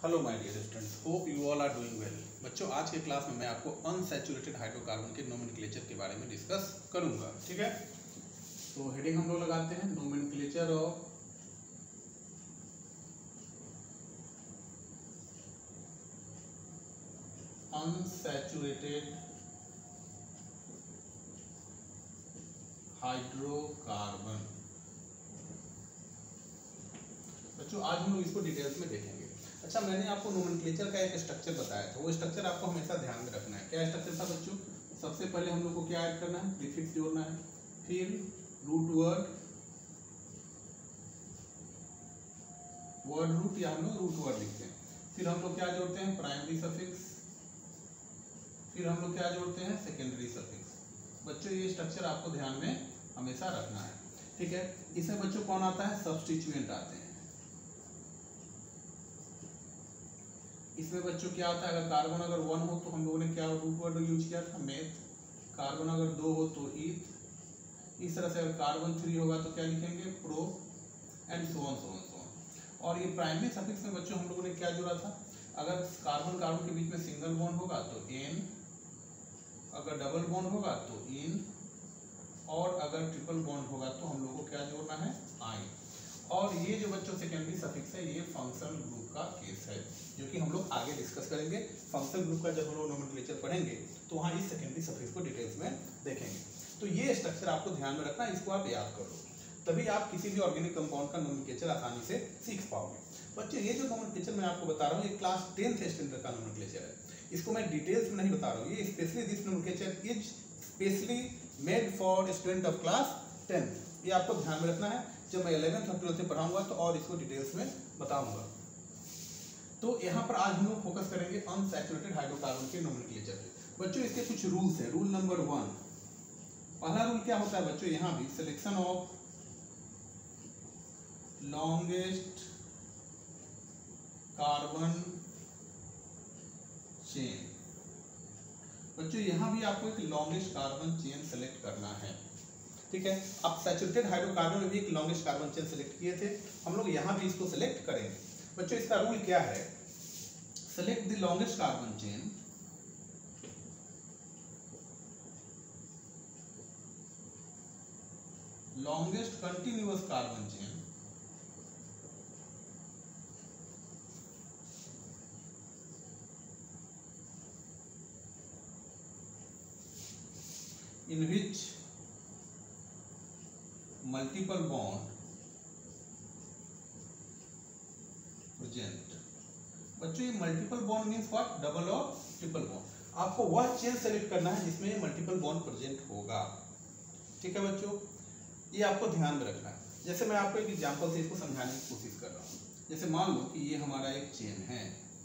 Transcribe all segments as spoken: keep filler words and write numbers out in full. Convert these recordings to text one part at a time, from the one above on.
Hello my dear students, hope you all are doing well. बच्चों, आज के class में मैं आपको अनसैचुरेटेड हाइड्रोकार्बन के नोमेनक्लेचर के बारे में डिस्कस करूंगा। ठीक है, तो हेडिंग हम लोग लगाते हैं नोमेनक्लेचर ऑफ अनसैचुरेटेड हाइड्रोकार्बन। बच्चों, आज हम लोग इसको डिटेल्स में देखेंगे। अच्छा, मैंने आपको नोमेनक्लेचर का एक स्ट्रक्चर बताया था, वो स्ट्रक्चर आपको हमेशा ध्यान में रखना है। क्या स्ट्रक्चर था बच्चों? सबसे पहले हम लोग को क्या ऐड करना है? प्रीफिक्स जोड़ना है, फिर रूट वर्ड, वर्ड रूट या हम लोग रूट वर्ड लिखते हैं, फिर हम लोग क्या जोड़ते हैं? प्राइमरी सफिक्स, फिर हम लोग क्या जोड़ते हैं? Secondary suffix. बच्चों, ये स्ट्रक्चर आपको ध्यान में हमेशा रखना है। ठीक है, इसमें बच्चों कौन आता है? सब्स्टिट्यूएंट आते हैं। इसमें बच्चों क्या होता है? अगर कार्बन अगर वन हो तो हम लोगों ने क्या रूट वर्ड यूज किया था? मेथ। कार्बन अगर दो हो तो ईथ। इस तरह से अगर कार्बन थ्री होगा तो क्या लिखेंगे? Pro, and so on so on so on. और ये प्राइमरी सफिक्स में बच्चों हम लोगों ने क्या जोड़ा था? अगर कार्बन कार्बन के बीच में सिंगल बॉन्ड होगा तो एन, अगर डबल बॉन्ड होगा तो इन, और अगर ट्रिपल बॉन्ड होगा तो हम लोगों को क्या जोड़ना है? आई। और ये जो बच्चों सेकेंडरी सफिक्स है, ये फंक्शनल ग्रुप का केस है, जो कि हम लोग आगे डिस्कस करेंगे। फंक्शनल ग्रुप का जब हम लोग नोमेनक्लेचर पढ़ेंगे तो वहाँ इस सेकेंडरी सफिक्स को डिटेल्स में देखेंगे। तो ये स्ट्रक्चर आपको ध्यान में रखना है, इसको आप याद कर लो, तभी आप किसी भी ऑर्गेनिक कंपाउंड का नोमेनक्लेचर आसानी से सीख पाओगे। बच्चों, ये जो नोमेनक्लेचर मैं आपको बता रहा हूँ, ये क्लास टेंथ स्टैंडर्ड का नोमेनक्लेचर है। इसको मैं डिटेल्स में नहीं बता रहा हूँ, ये specially this nomenclature is specially made for student of class tenth. ये आपको ध्यान में रखना है। जब मैं इलेवेंथ और ट्वेल्थ में पढ़ाऊंगा तो और इसको डिटेल्स में बताऊंगा। तो यहाँ पर आज हम लोग फोकस करेंगे अनसैचुरेटेड हाइड्रोकार्बन के नोमेनक्लेचर पे। बच्चों, इसके कुछ रूल्स हैं। रूल नंबर वन, पहला रूल क्या होता है बच्चों? यहाँ भी selection of longest carbon chain. बच्चों, यहाँ भी आपको एक लॉन्गेस्ट कार्बन चेन सेलेक्ट करना है। ठीक है, आप सैचुरेटेड हाइड्रोकार्बन में भी एक लॉन्गेस्ट कार्बन चेन सेलेक्ट किए थे, हम लोग यहाँ भी इसको सेलेक्ट करेंगे। बच्चों, इसका रूल क्या है? Select the longest carbon chain longest continuous carbon chain in which multiple bond present। बच्चों, ये multiple bond means what? Double और ट्रिपल बॉन्ड। आपको वह चेन सेलेक्ट करना है जिसमें मल्टीपल बॉन्ड प्रेजेंट होगा। ठीक है बच्चों, ये आपको ध्यान में रखना है। जैसे मैं आपको एक एग्जांपल से इसको समझाने की कोशिश कर रहा हूँ। जैसे मान लो कि ये हमारा एक चेन है।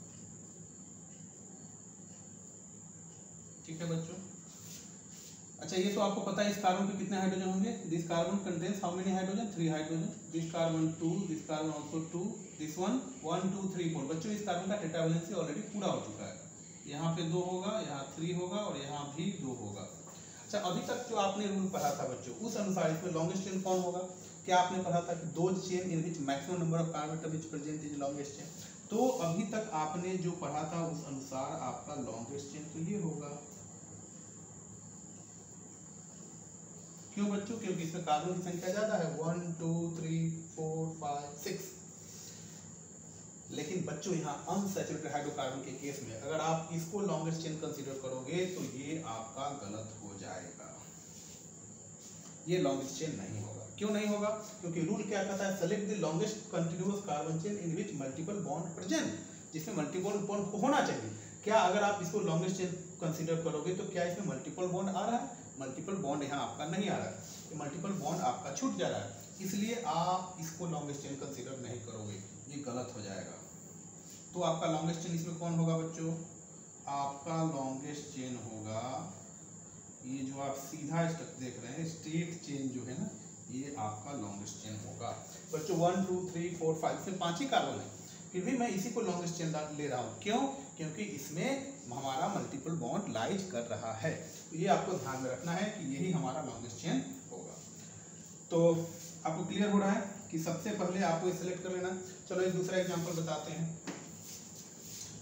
ठीक है बच्चों, अच्छा, ये तो आपको पता है इस कार्बन पे कितने हाइड्रोजन होंगे? This carbon contains how many hydrogen? Three hydrogen. This carbon two, this carbon also two, this one one two three four. बच्चों, इस कार्बन का टेट्रा वैलेंसी ऑलरेडी पूरा हो चुका है। यहाँ पे दो होगा, यहाँ थ्री होगा और यहाँ भी दो होगा। अच्छा, अभी तक जो आपने रूल पढ़ा था बच्चों, उस अनुसार इसमें लॉन्गेस्ट चेन कौन होगा? क्या आपने पढ़ा था कि दो chain in which maximum number of carbon atom which present is longest chain. तो अभी तक आपने जो पढ़ा था उस अनुसार आपका लॉन्गेस्ट चेन तो ये होगा। क्यों बच्चों? क्योंकि इसमें कार्बन की संख्या ज्यादा है, one two three four five six. लेकिन बच्चों, यहाँ अनसैचुरेटेड हाइड्रोकार्बन के केस में अगर आप इसको लॉन्गेस्ट चेन कंसीडर करोगे तो ये आपका गलत हो जाएगा। ये लॉन्गेस्ट चेन नहीं होगा। क्यों नहीं होगा? क्योंकि रूल क्या कहता है? Select the longest continuous carbon chain in which multiple bond present, जिसमें मल्टीपल बॉन्ड होना चाहिए। क्या अगर आप इसको लॉन्गेस्ट चेन कंसीडर करोगे तो क्या इसमें मल्टीपल बॉन्ड आ रहा है? मल्टीपल बॉन्ड यहाँ आपका नहीं आ रहा है, मल्टीपल बॉन्ड आपका छूट जा रहा है, इसलिए आप इसको लॉन्गेस्ट चेन कंसीडर नहीं करोगे, ये गलत हो जाएगा। तो आपका लॉन्गेस्ट चेन इसमें कौन होगा बच्चों? आपका लॉन्गेस्ट चेन होगा ये जो आप सीधा स्टेप देख रहे हैं, स्ट्रेट चेन जो है ना, ये आपका लॉन्गेस्ट चेन होगा। बच्चों, one two three four five से पांच ही कार्बन है, फिर भी मैं इसी को लॉन्गेस्ट चेन ले रहा हूँ। क्यों? क्योंकि इसमें हमारा मल्टीपल बॉन्ड लाइज कर रहा है। तो ये आपको ध्यान में रखना है कि यही हमारा लॉन्गेस्ट चेन होगा। तो आपको क्लियर हो रहा है कि सबसे पहले आपको सिलेक्ट कर लेना। चलो एक दूसरा एग्जांपल बताते हैं।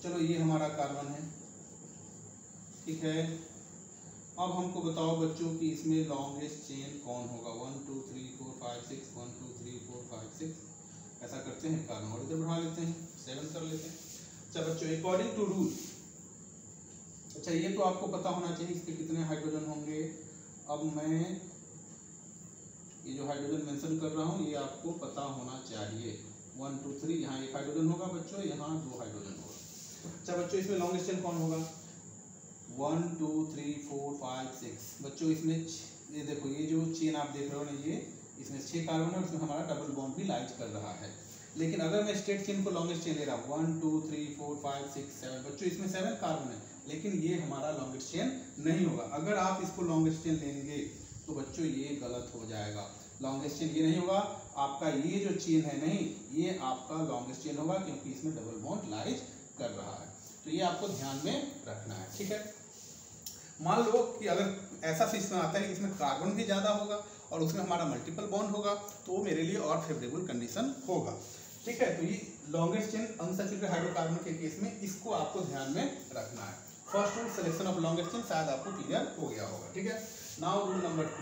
चलो ये हमारा कार्बन है, ठीक है। अब हमको बताओ बच्चों कि इसमें लॉन्गेस्ट चेन कौन होगा, one two three four five six, one two three four five six, ऐसा करते हैं, कार्बन और इधर बढ़ा लेते हैं, सेवन कर लेते हैं। अच्छा बच्चों, अकॉर्डिंग टू रूल, अच्छा ये तो आपको पता होना चाहिए इसके कितने हाइड्रोजन होंगे। अब मैं ये जो हाइड्रोजन मेंशन कर रहा हूँ ये आपको पता होना चाहिए, वन टू थ्री, यहाँ एक हाइड्रोजन होगा बच्चों, यहाँ दो हाइड्रोजन होगा। अच्छा बच्चों, इसमें लॉन्गेस्ट चेन कौन होगा, one two three four five six. बच्चों इसमें ये देखो, ये जो चेन आप देख रहे हो ना, ये इसमें छह कार्बन है और इसमें हमारा डबल बॉन्ड भी लाइज कर रहा है। लेकिन अगर मैं स्ट्रेट चेन को लॉन्गेस्ट चेन ले रहा हूँ, one two three four five six seven, बच्चों इसमें सेवन कार्बन है, लेकिन ये हमारा लॉन्गेस्ट चेन नहीं होगा। अगर आप इसको लॉन्गेस्ट चेन लेंगे तो बच्चों ये गलत हो जाएगा, लॉन्गेस्ट चेन ये नहीं होगा आपका, ये जो चेन है नहीं, ये आपका लॉन्गेस्ट चेन होगा क्योंकि इसमें डबल बॉन्ड लाइज कर रहा है। तो ये आपको ध्यान में रखना है, ठीक है। मान लो कि अगर ऐसा सिस्टम आता है कि इसमें कार्बन भी ज़्यादा होगा और उसमें हमारा मल्टीपल बॉन्ड होगा, तो वो मेरे लिए और फेवरेबल कंडीशन होगा, ठीक है। तो ये लॉन्गेस्ट चेन अनसैचुरेटेड हाइड्रोकार्बन के केस में इसको आपको ध्यान में रखना है। First rule selection of longest chain शायद आपको क्लियर हो गया होगा, ठीक है। नाउ रूल नंबर टू,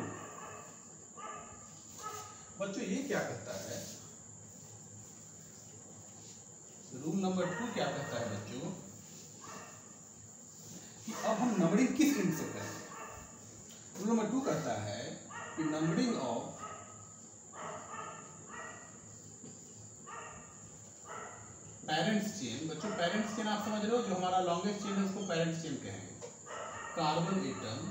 बच्चों ये क्या कहता है, रूल नंबर टू क्या कहता है बच्चों कि अब हम नंबरिंग किस इंड से करेंगे। रूल नंबर टू कहता है कि नंबरिंग ऑफ पेरेंट्स चेन, बच्चों पेरेंट्स चेन आप समझ रहे हो, जो हमारा लॉन्गेस्ट चेन है उसको पेरेंट्स चेन कहेंगे। Carbon atom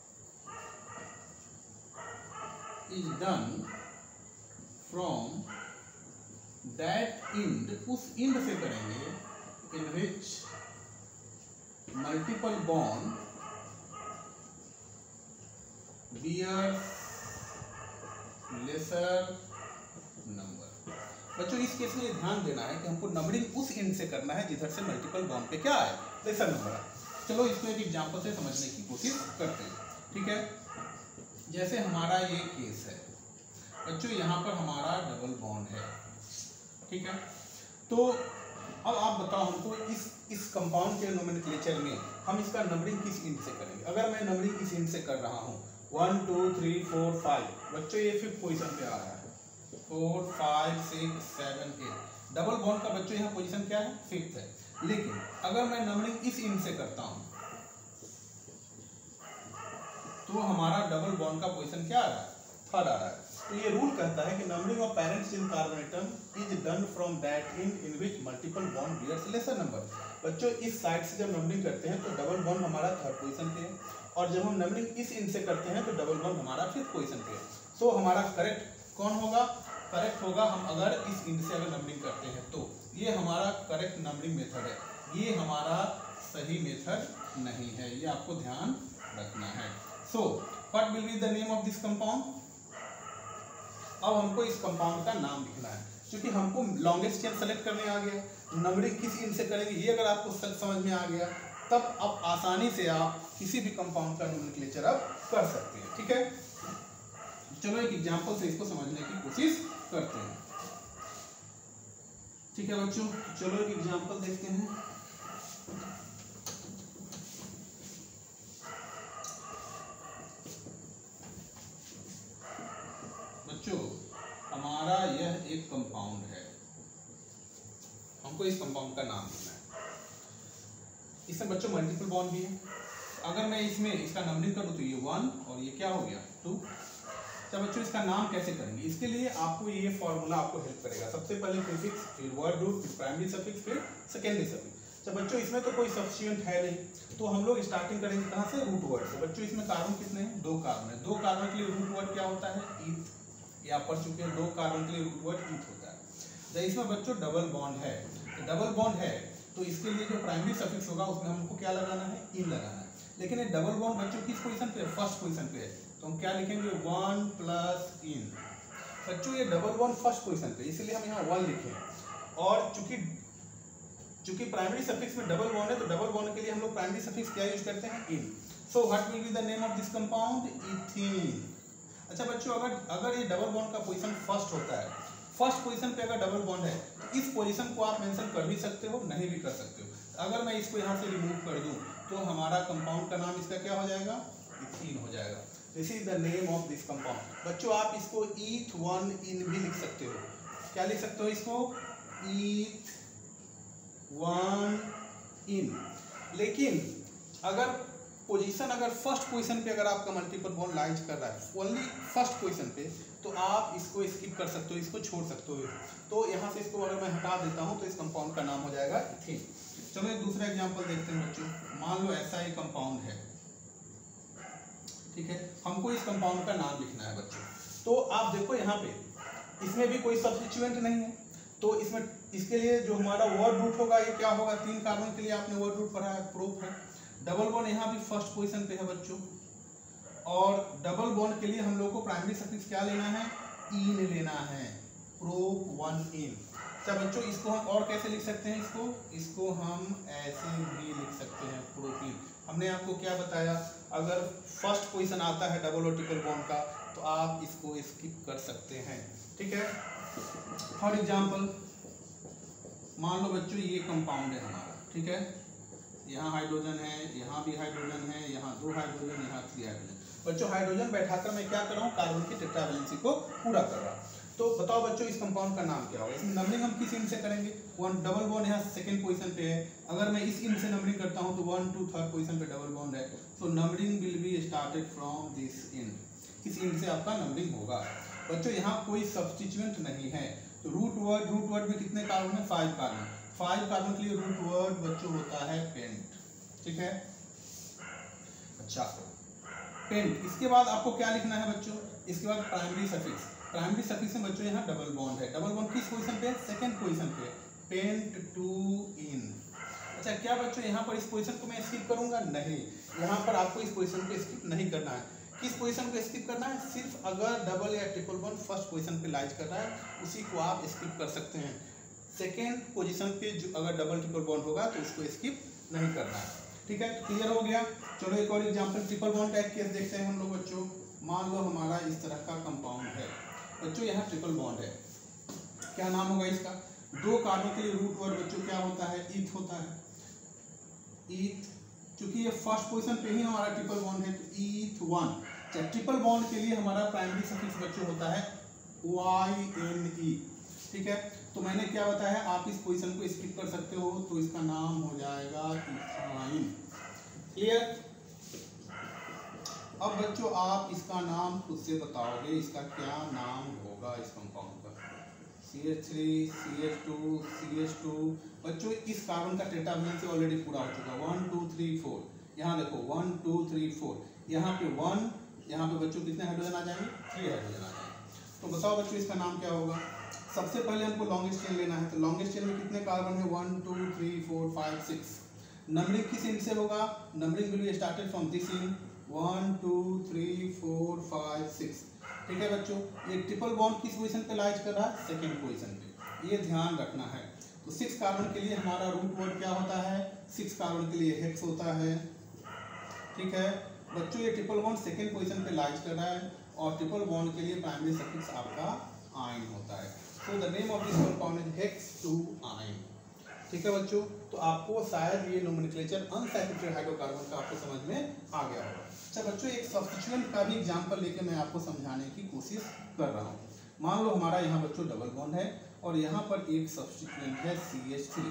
is done from that end, उस इंड से करेंगे in which multiple bond bears lesser number. बच्चों इस केस में ये ध्यान देना है कि हमको नंबरिंग उस एंड से करना है जिधर से मल्टीपल बॉन्ड पे क्या है, लेसर नंबर है। चलो इसको एक एग्जांपल से समझने की कोशिश करते हैं, ठीक है। जैसे हमारा ये केस है बच्चों, यहाँ पर हमारा डबल बॉन्ड है, ठीक है। तो अब आप बताओ हमको इस इस कंपाउंड के नोमेनक्लेचर में हम इसका नंबरिंग किस इंड से करेंगे। अगर मैं नंबरिंग इस इंड से कर रहा हूँ, one two three four five, बच्चों ये फिफ्थ पोजीशन पे आ रहा है, four five six seven eight, double bond का बच्चों यहाँ पोजीशन क्या है, फिफ्थ है। लेकिन अगर मैं नंबरिंग इस इंड से करता हूँ तो हमारा डबल बॉन्ड का पोजीशन क्या आ रहा है, थर्ड आ रहा है। तो ये रूल कहता है कि numbering of parents in carbon atom is done from that end in which multiple bond bears lesser number. बच्चों इस साइड से जब नंबरिंग करते हैं तो डबल बॉन्ड हमारा थर्ड पोजीशन पे है, और जब हम नंबरिंग इस इंड से करते हैं तो डबल बॉन्ड हमारा फिफ्थ पोजीशन पे है। सो हमारा करेक्ट कौन होगा, करेक्ट होगा हम अगर इस इंड से अगर नंबरिंग करते हैं तो ये हमारा करेक्ट नंबरिंग मेथड है, ये हमारा सही मेथड नहीं है, ये आपको ध्यान रखना है। So what will be the name of this compound. अब हमको इस कंपाउंड का नाम लिखना है, क्योंकि हमको लॉन्गेस्ट चेन सेलेक्ट करने आ गया, नंबरिंग किस इंड से करेंगे ये अगर आपको समझ में आ गया, तब अब आसानी से आप किसी भी कंपाउंड का नोमेनक्लेचर अब कर सकते हैं, ठीक है। चलो एक एग्जांपल से इसको समझने की कोशिश करते हैं, ठीक है बच्चों। चलो एक एग्जांपल देखते हैं। बच्चों हमारा यह एक कंपाउंड है, हमको इस कंपाउंड का नाम देना है। इसमें बच्चों मल्टीपल बॉन्ड भी है, अगर मैं इसमें इसका नंबरिंग करूँ तो ये वन और ये क्या हो गया, टू। तो बच्चों इसका नाम कैसे करेंगे, इसके लिए आपको ये फॉर्मूला आपको हेल्प करेगा। सबसे पहले प्रीफिक्स, फिर वर्ड रूट, फिर प्राइमरी सफिक्स, फिर सेकेंडरी सफिक्स। तो बच्चों इसमें तो कोई सब्स्टिट्यूएंट है नहीं, तो हम लोग स्टार्टिंग करेंगे कहाँ से, रूट वर्ड से। बच्चों इसमें कार्बन कितने हैं, दो कार्बन है, दो कार्बन के लिए रूट वर्ड क्या होता है, ईथ। ये आप पढ़ चुके हैं, दो कार्बन के लिए रूट वर्ड ईथ होता है। तो इसमें बच्चों डबल बॉन्ड है, तो डबल बॉन्ड है तो इसके लिए जो प्राइमरी सफिक्स होगा उसमें हमको क्या लगाना है, इन लगाना है। लेकिन ये डबल बॉन्ड बच्चों किस पोजीशन पे है, फर्स्ट पोजीशन पे है, तो हम क्या लिखेंगे, वन प्लस इन। बच्चों ये डबल बॉन्ड फर्स्ट पोजीशन पे, इसलिए हम यहाँ वन लिखें। और चूंकि चूंकि प्राइमरी सफिक्स में डबल बॉन्ड है तो डबल बॉन्ड के लिए हम लोग प्राइमरी सफिक्स क्या यूज करते हैं, ene. So what will be the name of this compound, ethene. अच्छा बच्चों अगर अगर ये डबल बॉन्ड का पोजीशन फर्स्ट होता है, फर्स्ट पोजीशन पे अगर डबल बॉन्ड है तो इस पोजीशन को आप मेंशन कर भी सकते हो, नहीं भी कर सकते हो। अगर मैं इसको यहाँ से रिमूव कर दूं तो हमारा कंपाउंड का नाम इसका क्या हो जाएगा, इथीन हो जाएगा। This is the name of this compound. बच्चों आप इसको ईथ वन इन भी लिख सकते हो। क्या लिख सकते हो इसको, ईथ वन इन। लेकिन अगर पोजीशन अगर फर्स्ट पोजीशन पे अगर आपका मल्टीपल बॉन्ड लाइज कर रहा है ओनली फर्स्ट पोजीशन पे, तो आप इसको स्किप कर सकते हो, इसको छोड़ सकते हो। तो यहाँ से इसको अगर मैं हटा देता हूँ तो इस कंपाउंड का नाम हो जाएगा इथीन। चलो एक दूसरा एग्जांपल देखते हैं बच्चों। मान लो ऐसा एक कंपाउंड है, ठीक है, हमको इस कंपाउंड का नाम लिखना है बच्चों। तो आप देखो यहाँ पे इसमें भी कोई सब्स्टिट्यूएंट नहीं है, तो इसमें इसके लिए जो हमारा वर्ड रूट होगा ये क्या होगा, तीन कार्बन के लिए आपने वर्ड रूट पढ़ा है, प्रोप है। डबल बॉन्ड यहाँ भी फर्स्ट पोजीशन पे है बच्चों, और डबल बॉन्ड के लिए हम लोग को प्राइमरी सफिक्स क्या लेना है, इन लेना है, प्रोप वन इन। अच्छा बच्चों इसको हम और कैसे लिख सकते हैं, इसको इसको हम ऐसे भी लिख सकते हैं, प्रोपीन। हमने आपको क्या बताया, अगर फर्स्ट पोजीशन आता है डबल और ट्रिपल बॉन्ड का तो आप इसको स्किप कर सकते हैं, ठीक है। फॉर एग्जांपल मान लो बच्चों ये कंपाउंड है हमारा, ठीक है, यहाँ हाइड्रोजन है, यहाँ भी हाइड्रोजन है, यहाँ दो हाइड्रोजन, यहाँ थ्री हाइड्रोजन। बच्चों हाइड्रोजन बैठाकर मैं क्या कर रहा हूँ, कार्बन की टेट्रावैलेंसी को पूरा कर रहा हूँ। तो बताओ बच्चों इस कंपाउंड का नाम क्या होगा। इसमें नंबरिंग हम किस इंड से करेंगे, वन डबल बॉन्ड यहाँ सेकंड पोजीशन पे है, अगर मैं इस इंड से नंबरिंग करता हूँ तो वन टू थर्ड पोजीशन पे डबल बॉन्ड है, तो numbering will be started from this end, इस इंड से आपका नंबरिंग होगा। बच्चों यहाँ कोई सब्स्टिट्यूएंट नहीं है, तो रूट वर्ड रूट वर्ड में कितने कार्बन है, फाइव कार्बन। फाइव कार्बन के लिए रूट वर्ड बच्चों होता है पेंट, ठीक है। अच्छा पेंट, इसके बाद आपको क्या लिखना है बच्चों, इसके बाद प्राइमरी सफिक्स। प्राइमरी सफिक्स में बच्चों यहाँ डबल बॉन्ड है, डबल बॉन्ड किस पोजीशन पे है, सेकंड पोजीशन पे, पेंट टू इन। अच्छा क्या बच्चों यहाँ पर इस पोजीशन को मैं स्किप करूंगा, नहीं, यहाँ पर आपको इस पोजीशन को स्किप नहीं करना है। किस पोजीशन को स्किप करना है, सिर्फ अगर डबल या ट्रिपल बॉन्ड फर्स्ट पोजीशन पे लाइज कर रहा है उसी को आप स्किप कर सकते हैं। सेकेंड पोजीशन पे जो अगर डबल ट्रिपल बॉन्ड होगा तो उसको स्किप नहीं करना है, ठीक है। क्लियर हो गया। चलो एक और एग्जांपल ट्रिपल बॉन्ड का एक केस देखते हैं हम लोग बच्चों। मान लो हमारा इस तरह का कंपाउंड है बच्चों, यहाँ ट्रिपल बॉन्ड है, क्या नाम होगा इसका, दो कार्बन के लिए रूट वर्ड बच्चों क्या होता है, ईथ होता है, ईथ। चूंकि ये फर्स्ट पोजीशन पे ही हमारा ट्रिपल बॉन्ड है तो ईथ वन। ट्रिपल बॉन्ड के लिए हमारा प्राइमरी सफिक्स बच्चों होता है वाई एन ई, ठीक है। तो मैंने क्या बताया, आप इस पोजीशन को स्किप कर सकते हो, तो इसका नाम हो जाएगा इथाइन। क्लियर। अब बच्चों आप इसका नाम खुद से बताओगे, इसका क्या नाम होगा इस कंपाउंड का, C H three C H two C H two. बच्चों इस कार्बन का टेट्रावैलेंसी ऑलरेडी पूरा हो चुका है, वन टू थ्री फोर, यहाँ देखो वन टू थ्री फोर, यहाँ पे वन, यहाँ पे बच्चों कितने हाइड्रोजन आ जाएंगे, थ्री हाइड्रोजन आ जाएंगे। तो बताओ बच्चों इसका नाम क्या होगा। सबसे पहले हमको लॉन्गेस्ट चेन लेना है, तो लॉन्गेस्ट चेन में कितने कार्बन है, one two three four five six. Numbering किस इंड से होगा, numbering will be started from this end, one two three four five six, ठीक है बच्चों। ये ट्रिपल बॉन्ड किस पोजीशन पे लाइज कर रहा है, सेकेंड पोजीशन पे, ये ध्यान रखना है। तो सिक्स कार्बन के लिए हमारा रूट वर्ड क्या होता है, सिक्स कार्बन के लिए हेक्स होता है, ठीक है बच्चों। ये ट्रिपल बॉन्ड सेकेंड पोजीशन पे लाइज कर रहा है, और ट्रिपल बॉन्ड के लिए प्राइमरी सफिक्स आपका आइन होता है। So the name of this compound is hex two yne, ठीक है बच्चों। तो आपको शायद ये नोमेनक्लेचर अनसैचुरेटेड हाइड्रोकार्बन का आपको समझ में आ गया होगा। अच्छा बच्चों एक सब्स्टिट्यूएंट का भी एग्जांपल लेके मैं आपको समझाने की कोशिश कर रहा हूँ। मान लो हमारा यहाँ बच्चों डबल बॉन्ड है और यहाँ पर एक सब्स्टिट्यूएंट है सी एच थ्री।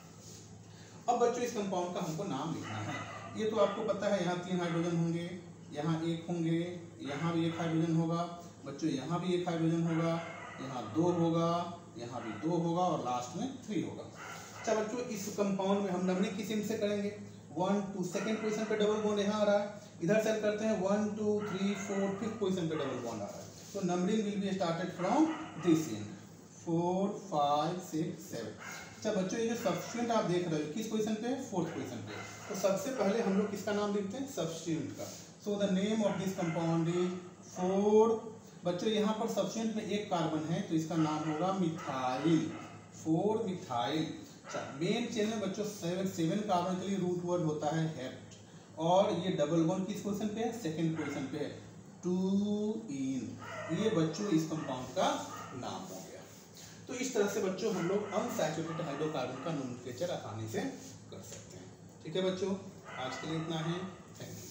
अब बच्चों इस कंपाउंड का हमको नाम लिखना है। ये तो आपको पता है यहाँ तीन हाइड्रोजन होंगे, यहाँ एक होंगे, यहाँ भी एक हाइड्रोजन होगा बच्चों, यहाँ भी एक हाइड्रोजन होगा, यहाँ दो होगा, यहाँ भी दो होगा और लास्ट में थ्री होगा। अच्छा बच्चों इस कंपाउंड में हम नंबरिंग किस इंड से करेंगे, वन टू सेकेंड पोजीशन पे डबल बॉन्ड यहाँ आ रहा है, इधर से करते हैं one two three four fifth position पे डबल बॉन्ड आ रहा है, तो numbering will be started from this end, four five six seven. अच्छा बच्चों ये जो सब्स्टिट्यूएंट आप देख रहे हो किस पोजीशन पे, फोर्थ पोजीशन पे, तो सबसे पहले हम लोग किसका नाम लिखते हैं, सब्स्टिट्यूएंट का। So the name of this compound is four. बच्चों यहाँ पर सब्स्टिट्यूएंट में एक कार्बन है तो इसका नाम होगा मिथाइल, फोर मिथाइल। अच्छा मेन चेन में बच्चों सेवन सेवन कार्बन के लिए रूट वर्ड होता है हेप्ट, और ये डबल बॉन्ड किस पोजीशन पे है, सेकंड पोजीशन पे है, टू इन। ये बच्चों इस कंपाउंड का नाम हो गया। तो इस तरह से बच्चों हम लोग अनसैचुरेटेड हाइड्रोकार्बन का नोमेनक्लेचर आसानी से कर सकते हैं। ठीक है बच्चों, आज के लिए इतना ही। Thank you.